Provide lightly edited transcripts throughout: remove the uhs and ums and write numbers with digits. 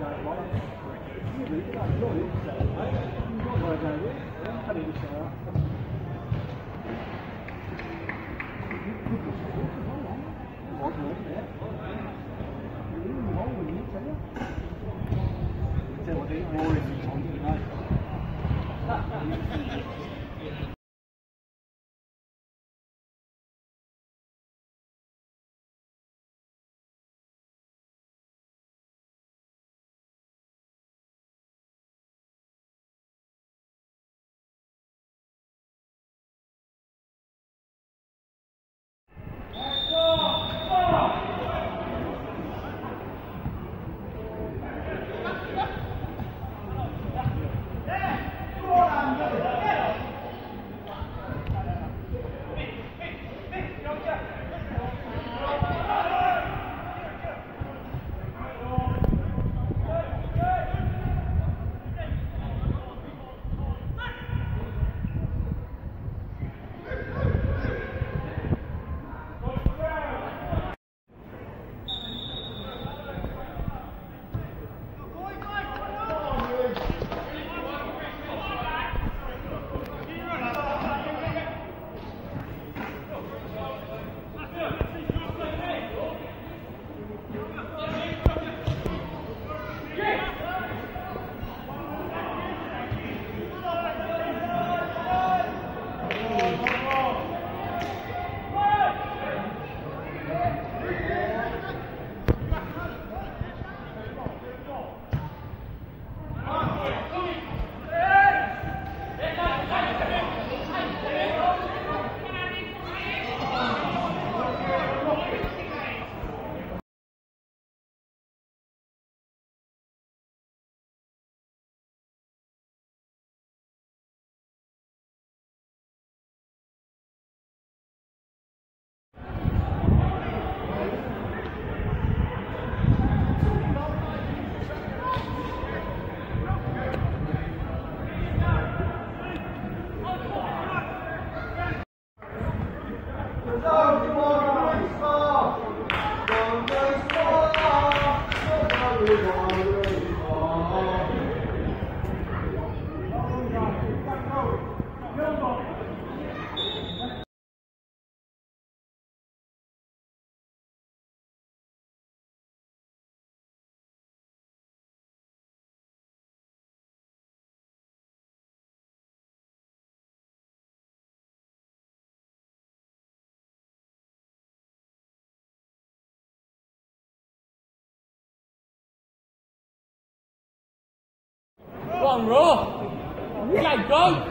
Go on, Raw. Yeah, go.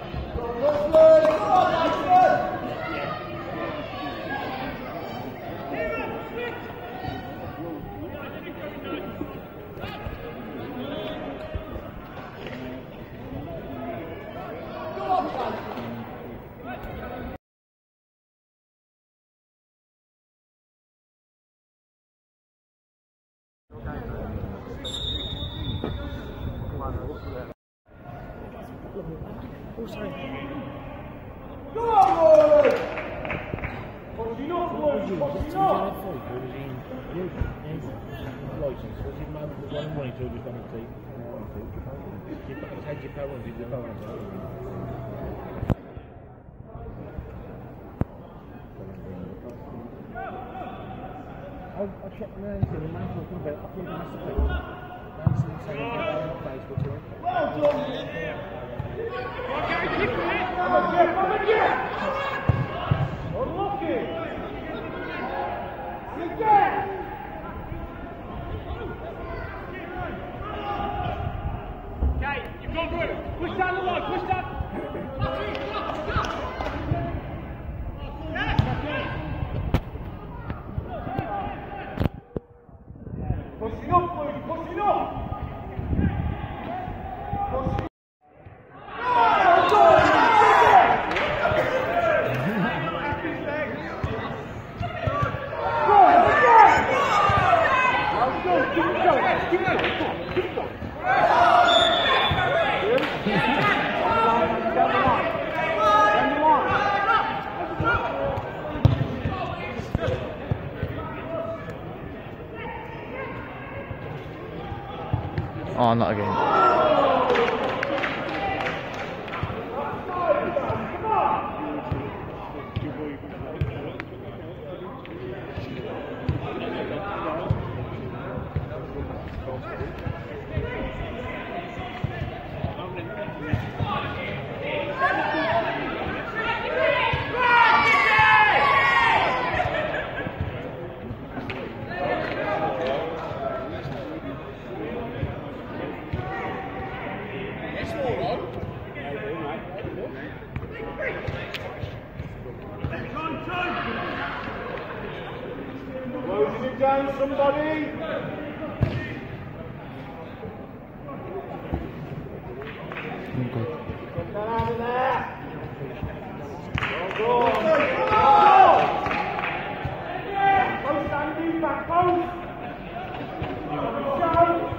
Oh, sorry. Go on! Continue, continue! License, was it man with 1 money to just on the team? Had your parents, did your parents? I checked the name, the man talking about, I think that's the people. Nancy saying on Facebook. Well done! Push down the line, push down! Pushing up, please, pushing up! Oh, not again. Closing it down, somebody. Get that out of there. Well done. Post standing, back post. Go.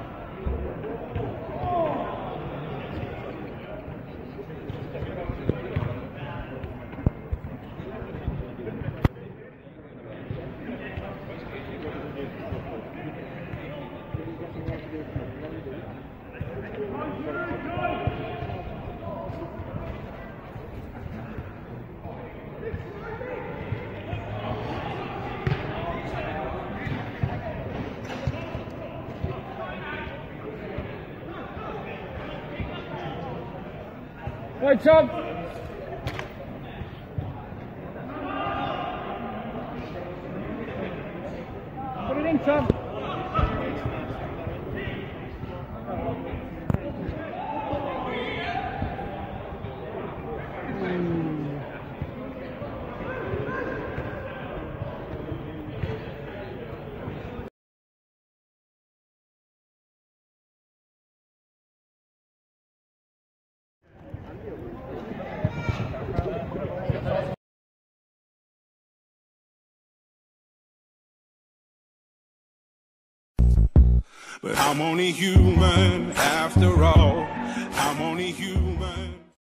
Right, Tom. Put it in, Tom. But I'm only human after all. I'm only human.